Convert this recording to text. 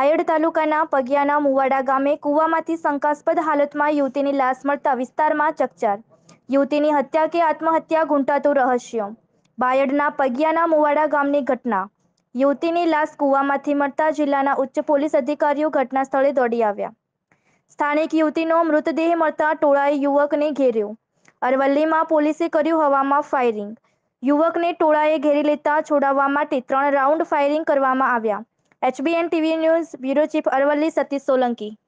બાયડ તાલુકાના પગિયાના મુવાડા ગામે કૂવામાંથી શંકાસ્પદ હાલતમાં યુવતીની લાશ મળતા વિસ્તારમાં ચકચાર। યુવતીની હત્યા કે આત્મહત્યા ગૂંટાતું રહસ્ય। બાયડના પગિયાના મુવાડા ગામની ઘટના। યુવતીની લાશ કૂવામાંથી મળતા જિલ્લાના ઉચ્ચ પોલીસ અધિકારીઓ ઘટના સ્થળે દોડી આવ્યા। સ્થાનિક યુવતીનો મૃતદેહ મળતા ટોળાએ યુવકને ઘેર્યો। અરવલ્લીમાં પોલીસે કર્યું હવામાં ફાયરિંગ। યુવકને ટોળાએ ઘેરી લેતા છોડાવવા માટે 3 રાઉન્ડ ફાયરિંગ કરવામાં આવ્યા। HBN TV news bureau chief Aravalli Satish Solanki.